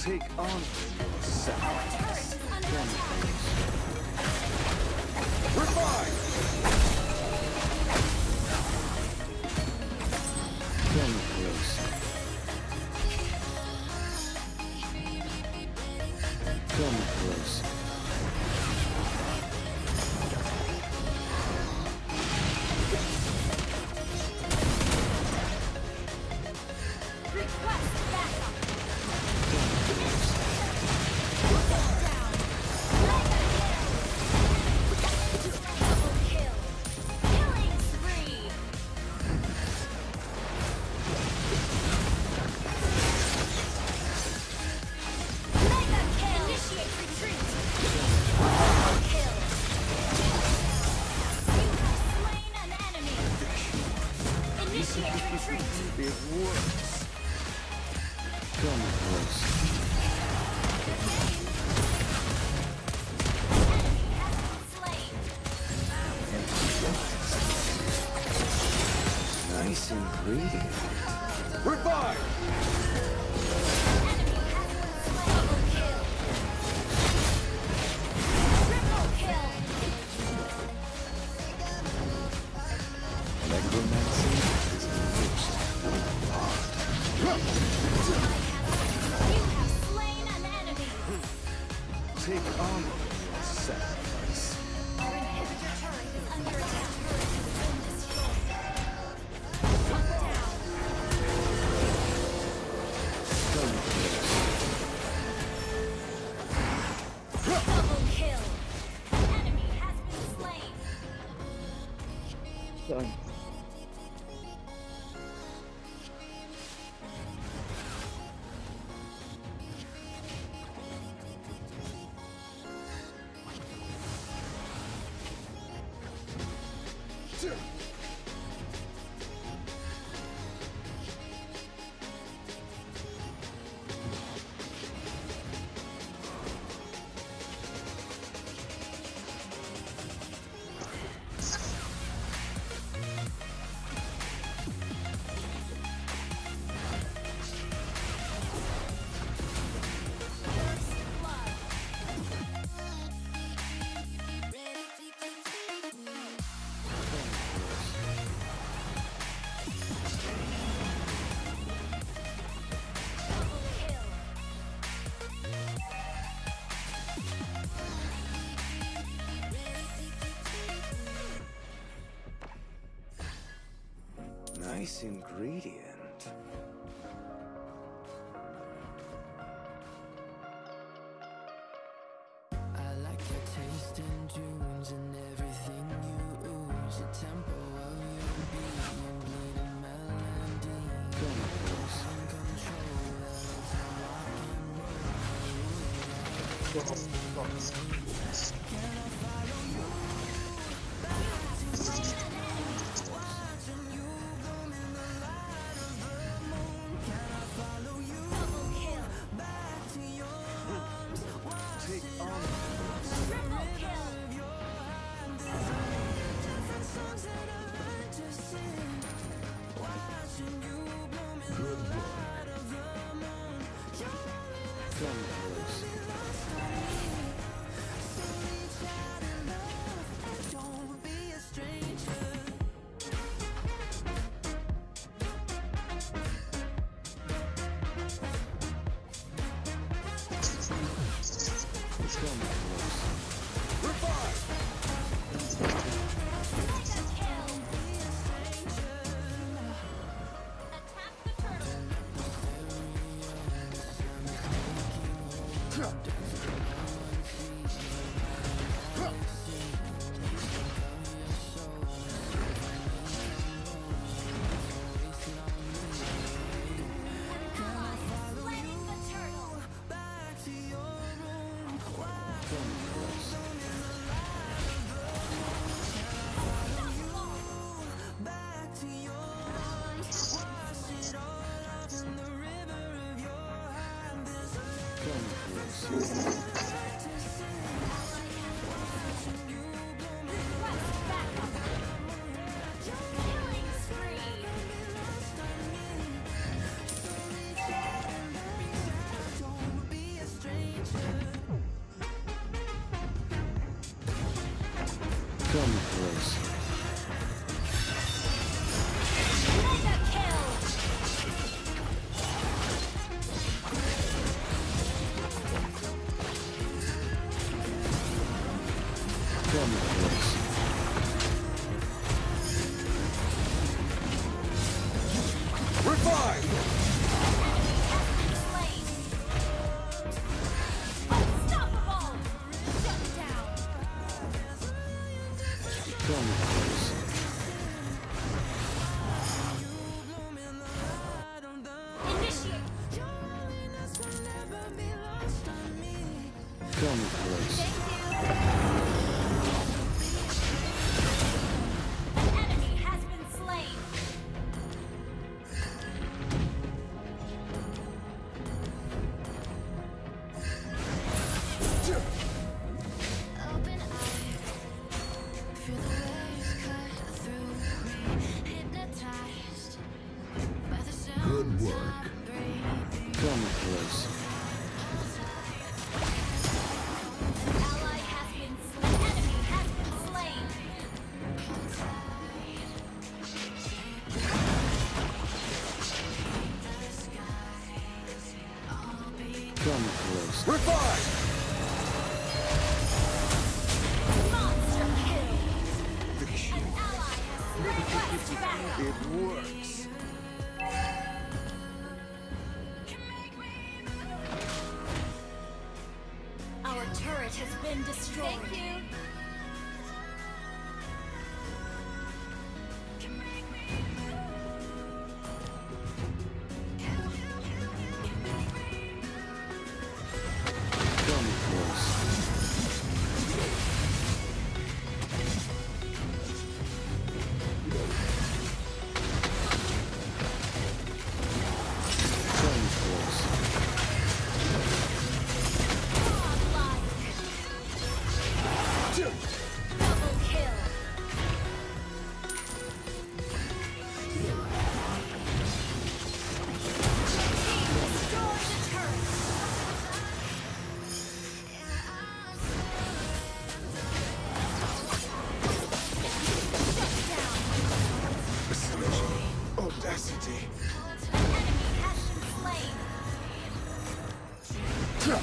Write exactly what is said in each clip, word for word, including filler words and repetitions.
Take on your sacrifice. We're fine! Come close. Come close. It works. Come close. Nice ingredient. We're fine. Take on your sacrifice. Our inhibitor turret is under attack. Double kill. Enemy has been slain. Done. Nice ingredient. I like your taste in tunes and everything you ooze. The tempo of your beat and bleeding melody. Come close. In control of how I can roll. Can I follow you back to your watching you bloom in the light of the moon? Can I follow you back to your arms? Take on Triple kill. Different songs that I learned to sing. Watching you bloom in the light of the moon. Your loneliness Come close. so reach out and love and don't be a stranger. Come close. We're fine. Mega kill. Attack the turtle. Slaying the turtle. Back to your room. Come close. Back to your arms. Wash it all off in the river of your hand. There's a Come close. Revive! Slain. Unstoppable. Shut down. Show me place. Initiate. Show me place. Thank you. An enemy has been slain. Open eye, feel the waves cut through me, hypnotized by the sounds Good work. I'm breathing. Show me place. An ally has been slain. Enemy has been slain. Show me place. Revive! Monster kill. The An cube. ally has request backup. It works. Our turret has been destroyed. Thank you. Show me place. Show me place. Godlike. Double kill. Team destroy the turret. Shut down. Astonishing. Audacity. Enemy has been slain. Show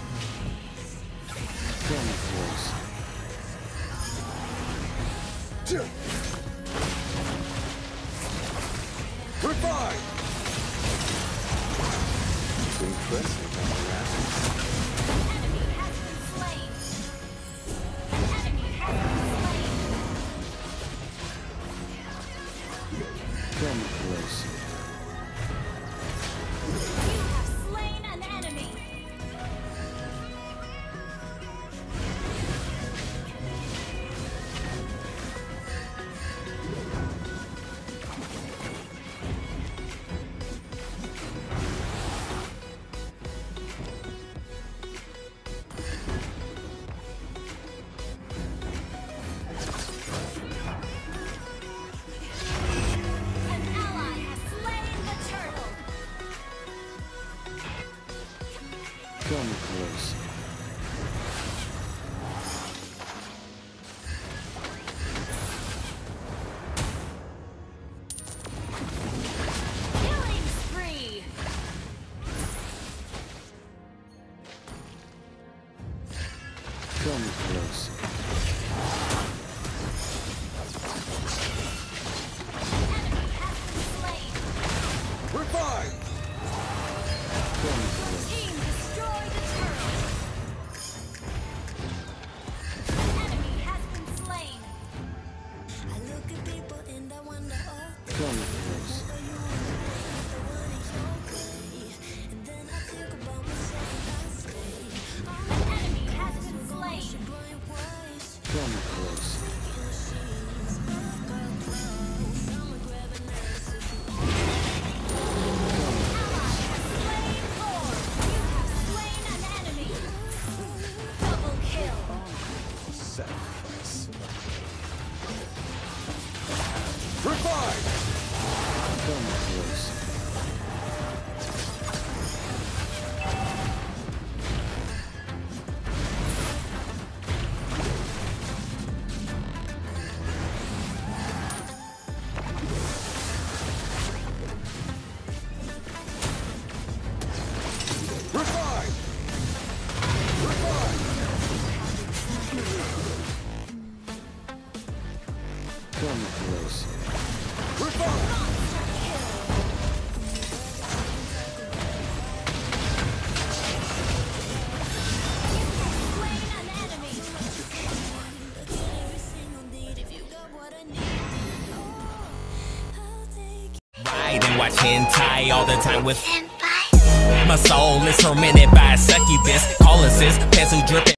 me place. Revive! Impressive, Amaranth. Enemy has been slain. Enemy has been slain. Show me place. You have slain an enemy. An ally has slain the turtle. Show me place. Killing spree. Show me place. Enemy has been slain. Revive! Show me place. Team destroy the turret. Enemy has been slain. I look at people and I wonder, oh, Show me place. are you the one is okay? And then I think about myself and I stay. An enemy has been Your slain. brain works. watch hentai all the time with My soul is tormented by a succubus. Call assist, pencil dripping.